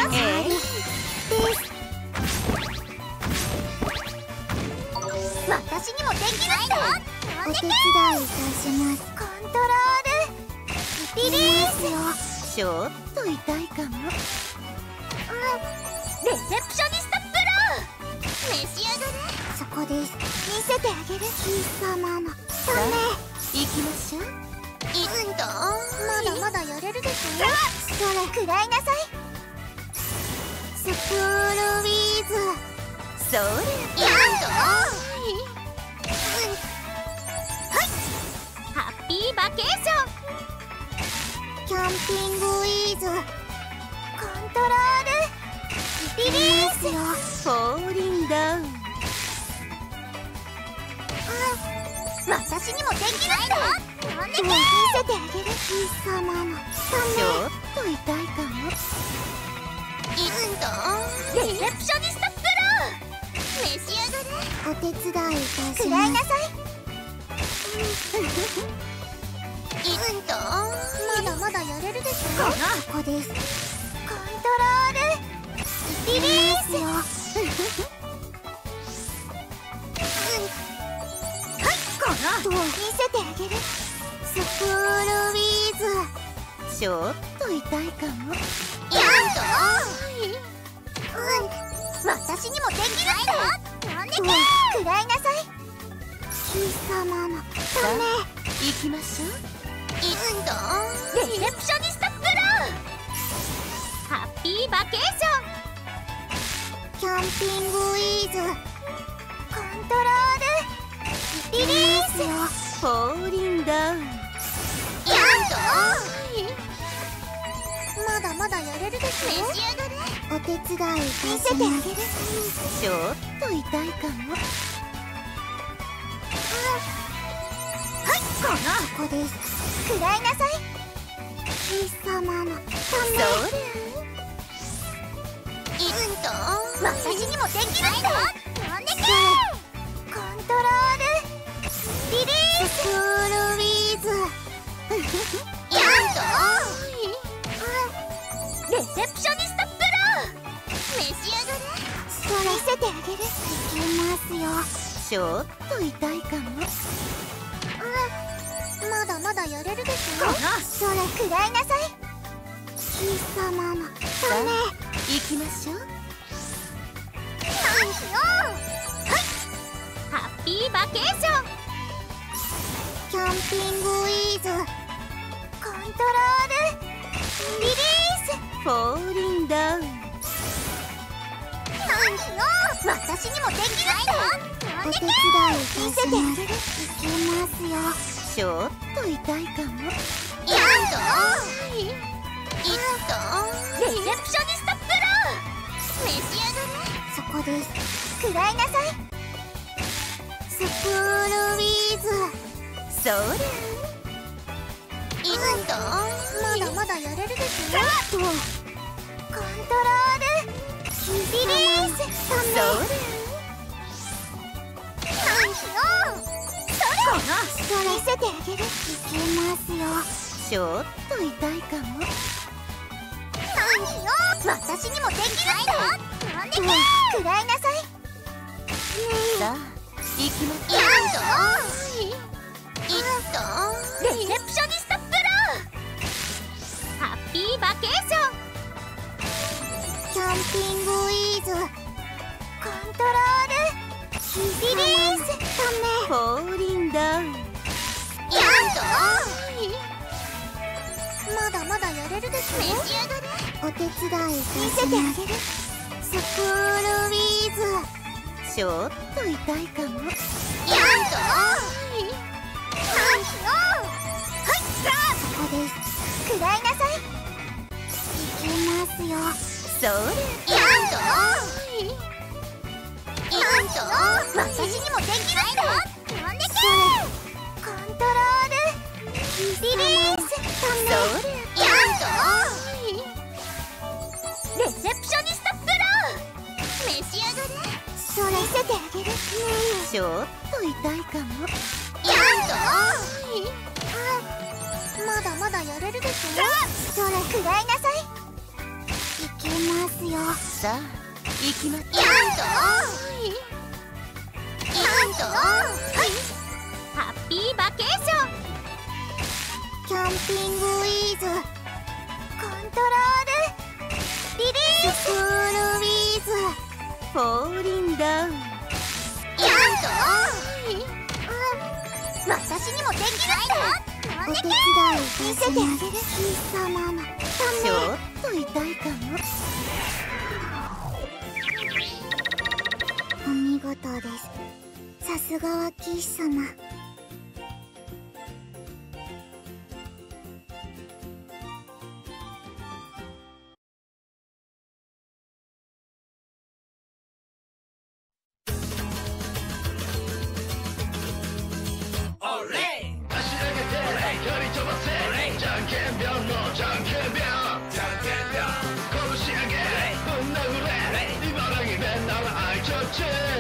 さい。私にもできないの。お手伝いいたします。コントロールリリース。 ちょっと痛いかも。 レセプショニスタプロ召し上がれ。そこです。見せてあげる。貴様のため。 行きましょう。 まだまだやれるでしょ。それくらいなさい。スクールウィーズ。 それハッピーバケーション。キャンピングウィーズ。コントロールリリース。 フォーリンダウン。 私にもできないの。見せてあげる。貴様のため。 ちょっと痛いかも。 レセプショニスタプロ召し上がれ。お手伝いいたします。くらいなさい。まだまだやれるでしょ。ここです。コントロールリリースよ。見せてあげる。スクールウィーズ。 ちょっと痛いかも。 私にもできないの。くらいなさい。貴様のため。 行きましょう。 レセプショニスタプロハッピーバケーション。キャンピングウィーズ。コントロールリリースよ。 フォーリンダウン。 まだまだやれるでしょ。召し上がれ。お手伝い見せてあげる。 ちょっと痛いかも。 ここです。くらいなさい。貴様のため。私にもできないの。コントロールリリース。スクールウィーズ。レセプショニスタプロ召し上がれ。それ見せてあげる。いきますよ。 ちょっと痛いかも。 まだまだやれるでしょ。それくらいなさい。貴様のため。 行きましょう。 ハッピーバケーション。キャンピングウィーズ。コントロールリリース。 フォーリンダウン。 私にもできないの。お手伝い見せてあげる。いきますよ。 ちょっと痛いかも。 レセプショニスタプロ召し上がれ。そこです。くらいなさい。スクールウィーズ。 それまだまだやれるでしょ。コントロールリリース。それ見せてあげる。いきますよ。 ちょっと痛いかも。 私にもできないの。くらいなさい。 さあ行きましょう。 レセプショニスタプロハッピーバケーション。キャンピングウィーズ。コントロールリリース。 フォーリンダウン。 まだまだやれるでしょ。召し上がれ。お手伝い見せてあげる。スクールウィーズ。 ちょっと痛いかも。 そこです。くらいなさい。いきますよ。 それ私にもできないの。コントロールリリース。レセプショニスタプロ召し上がれ。それ見せてあげる。 ちょっと痛いかも。 まだまだやれるでしょ。それくらいなさい。いきますよ。 さあ行きましょう。 ハッピーバケーション。キャンピングウィーズコントロールリリース。スクールウィーズフォーリンダウン。 私にもできるって。お手伝い見せてあげる。キッ様のため。 ちょっと痛いかも。 お見事です。さすがはキス様。 拳上げぶん殴れ茨城弁なら愛ちょち